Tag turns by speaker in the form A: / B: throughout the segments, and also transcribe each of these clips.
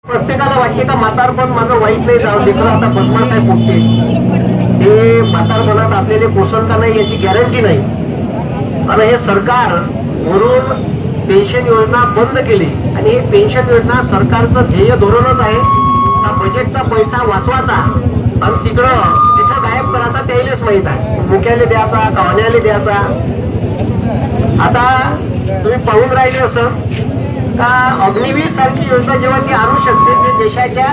A: प्रत्येकाला वाटते का म्हातारपण माझं वाईट नाही, जाऊ लेकरं आता बदमाश आहे पोटते, हे म्हातारपणात आपल्याला पोषण का नाही याची गॅरंटी नाही. आणि हे सरकार वरून पेन्शन योजना बंद केली आणि ही पेन्शन योजना सरकारचं ध्येय धोरणच आहे का बजेटचा पैसा वाचवायचा आणि तिथं गायब करायचा त्यालाच माहित आहे. मुख्याला द्यायचा, गव्हाण्याला द्यायचा. आता तुम्ही पाहून राहिले असं का अग्निवीर सारखी योजना जेव्हा ती आणू शकते ते देशाच्या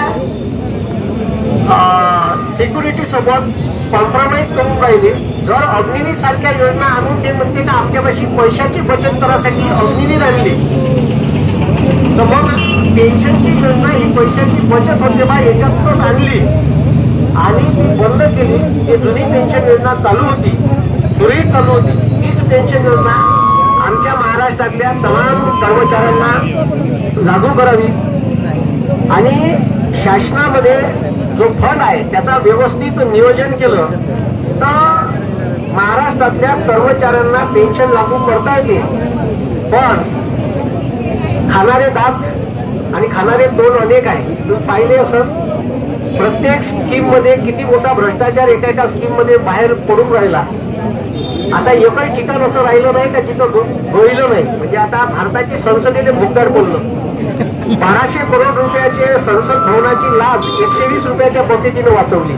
A: सिक्युरिटी सोबत कॉम्प्रोमाइज करून राहिले. जर अग्निवीर सारख्या योजना आणून ते म्हणते का आमच्यापाशी पैशाची बचत करण्यासाठी अग्निवीर आणली, तर मग पेन्शनची योजना ही पैशाची बचत होते बा याच्यातूनच आणली आणि ती बंद केली. जी जुनी पेन्शन योजना चालू होती, सुरळीत चालू होती, तीच पेन्शन योजना आमच्या महाराष्ट्रातल्या तमाम कर्मचाऱ्यांना लागू करावी आणि शासनामध्ये जो फंड आहे त्याचा व्यवस्थित नियोजन केलं तर महाराष्ट्रातल्या कर्मचाऱ्यांना पेन्शन लागू करता येते. पण खाणारे दात आणि खाणारे तोंड अनेक आहे. तुम्ही पाहिले असं प्रत्येक स्कीम मध्ये किती मोठा भ्रष्टाचार एका स्कीम मध्ये बाहेर पडून राहिला. आता एकही ठिकाण असं राहिलं नाही का जिथं होईल नाही. म्हणजे आता भारताची संसदेने भोगदार बोललं 1200 करोड रुपयाचे संसद भवनाची लाच 120 रुपयाच्या बकेटीने वाचवली.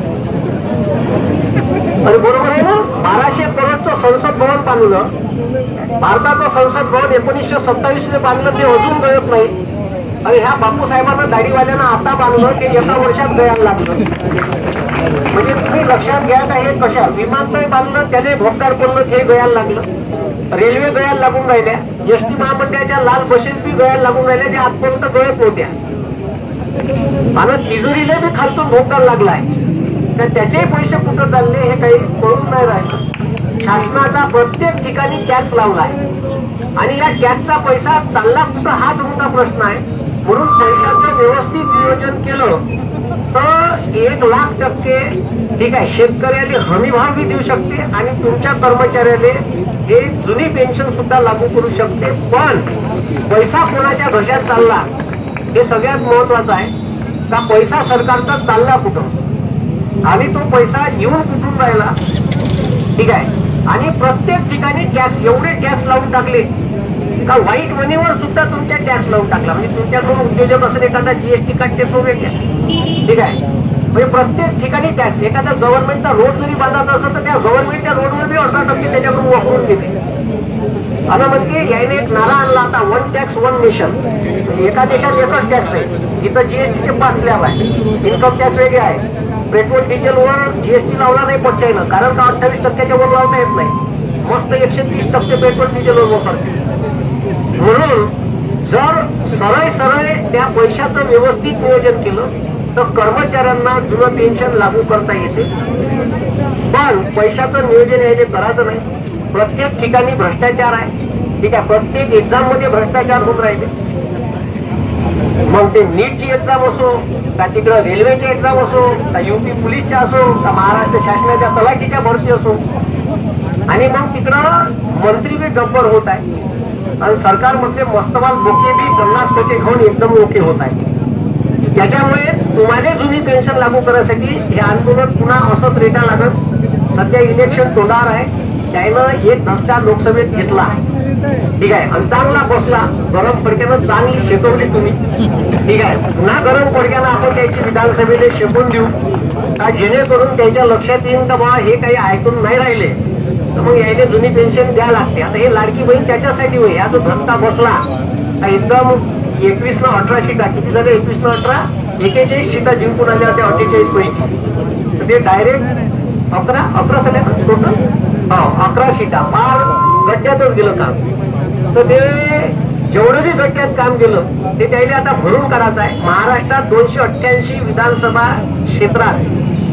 A: अरे बरोबर आहे ना, 1200 करोडचं संसद भवन बांधलं. भारताचं संसद भवन 1927 ने बांधलं, ते अजून गळत नाही. आणि ह्या बापूसाहेबांना दाढीवाल्यांना आता बांधलं ते एका वर्षात गळायला लागलं. म्हणजे तुम्ही लक्षात घ्या का हे कशा विमानतळ बांधलं त्याने भोगदार पडलं, हे गळायला लागलं. रेल्वे गळायला लागून राहिल्या, एसटी महामंडळाच्या लाल बसेस बी गळायला लागून राहिल्या जे आजपर्यंत गळत नव्हत्या. आणि तिजोरीला बी खालतून भोगदार लागलाय. तर त्याचेही पैसे कुठं चालले हे काही कळून नाही राहिलं. शासनाचा प्रत्येक ठिकाणी टॅक्स लावलाय आणि या टॅक्सचा पैसा चालला कुठं हाच मोठा प्रश्न आहे. म्हणून पैशाचं व्यवस्थित नियोजन केलं तर 1,00,000% ठीक आहे, शेतकऱ्याला हमी भाव बी देऊ शकते आणि तुमच्या कर्मचाऱ्याला हे जुनी पेन्शन सुद्धा लागू करू शकते. पण पैसा कोणाच्या घशात चालला हे सगळ्यात महत्वाचं आहे. का पैसा सरकारचा चालला कुठं आणि तो पैसा येऊन कुठून राहिला, ठीक आहे. आणि प्रत्येक ठिकाणी टॅक्स, एवढे टॅक्स लावून टाकले का व्हाईट मनीवर सुद्धा तुमच्या टॅक्स लावून टाकला. म्हणजे तुमच्याकडून उद्योजक असेल एखादा जीएसटी काढते तो वेगळा, ठीक आहे. म्हणजे प्रत्येक ठिकाणी टॅक्स. एखादा गव्हर्नमेंटचा रोड जरी बांधायचा असेल तर त्या गव्हर्नमेंटच्या रोडवर बी 18% त्याच्याकडून वापरून घेते. आणि म्हणजे याने एक नारा आणला आता, 1 टॅक्स 1 नेशन. म्हणजे एका देशात एकच टॅक्स आहे. इथं जीएसटीचे 5 स्लॅब आहे, इन्कम टॅक्स वेगळे आहे. पेट्रोल डिझेलवर जीएसटी लावला नाही पट्ट्यानं, कारण का 28% वर लावता येत नाही. मस्त 130% पेट्रोल डिझेलवर वापरते. म्हणून जर सरळ त्या पैशाचं व्यवस्थित नियोजन केलं तर कर्मचाऱ्यांना जुनं पेन्शन लागू करता येते. पण पैशाचं नियोजन याने करायचं नाही. प्रत्येक ठिकाणी भ्रष्टाचार आहे, ठीक आहे. प्रत्येक एक्झाम मध्ये भ्रष्टाचार होत राहिले. मग ते नीटची एक्झाम असो का तिकडं रेल्वेची एक्झाम असो का यूपी पोलीसच्या असो का महाराष्ट्र शासनाच्या तलाठीच्या भरती असो. आणि मग तिकडं मंत्री बी गब्बर होत आहे आणि सरकारमधले मस्तवाल बोके बी 50 कोटी घेऊन एकदम ओके होत आहे. त्याच्यामुळे तुम्हाला जुनी पेन्शन लागू करण्यासाठी हे आंदोलन पुन्हा असंच रेटा लागत. सध्या इलेक्शन तोंडावर आहे, त्यानं एक धसका लोकसभेत घेतला, ठीक आहे. आणि चांगला बसला, गरम फडक्यानं चांगली शेकवली तुम्ही, ठीक आहे. पुन्हा गरम फडक्यानं आपण त्याची विधानसभेला शेकून देऊ का जेणेकरून त्याच्या लक्षात येईल का बाबा हे काही ऐकून नाही राहिले तर मग यायला जुनी पेन्शन द्या लागते. आता हे लाडकी बहीण त्याच्यासाठी होईल. हा जो धसका बसला एकदम 21 न 18 सीटा किती झाल्या, 21 न 18 41 सीटा जिंकून आल्या होत्या 48 पैकी. तर ते डायरेक्ट 11 झाल्या टोटल, 11 सीटा पार गड्ड्यातच गेलं काम. तर ते जेवढं बी गड्ड्यात काम गेलं ते त्याला आता भरून करायचं आहे. महाराष्ट्रात 288 विधानसभा क्षेत्रात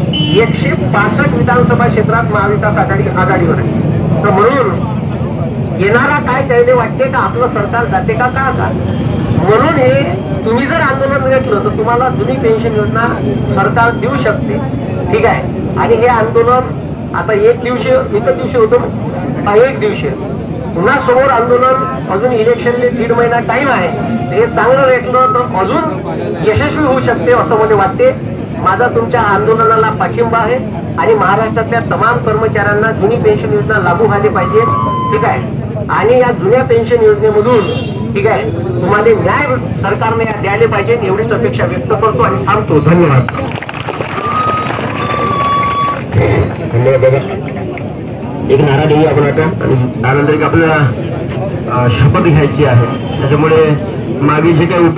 A: 165 विधानसभा क्षेत्रात महाविकास आघाडीवर आहे. तर म्हणून येणारा काय त्याला वाटते का आपलं सरकार जाते का का. म्हणून हे तुम्ही जर आंदोलन घेतलं तर तुम्हाला जुनी पेन्शन योजना सरकार देऊ शकते, ठीक आहे. आणि हे आंदोलन आता एक दिवशी होतं, 1 दिवशी पुन्हा समोर आंदोलन, अजून इलेक्शनले 1.5 महिना टाइम आहे, हे चांगलं रेटलं तर अजून यशस्वी होऊ शकते असं मला वाटते. माझा तुमच्या आंदोलनाला पाठिंबा आहे आणि महाराष्ट्रातल्या तमाम कर्मचाऱ्यांना जुनी पेन्शन योजना लागू झाली पाहिजे, ठीक आहे. आणि या जुन्या पेन्शन योजनेमधून ठीक आहे तुम्हाला न्याय सरकारने द्यायला पाहिजे एवढीच अपेक्षा व्यक्त करतो आणि थांबतो. धन्यवाद.
B: धन्यवाद दादा. एक नारा देऊ आपण आता आणि त्यानंतर एक आपल्याला शपथ घ्यायची आहे. त्याच्यामुळे मागे जे काही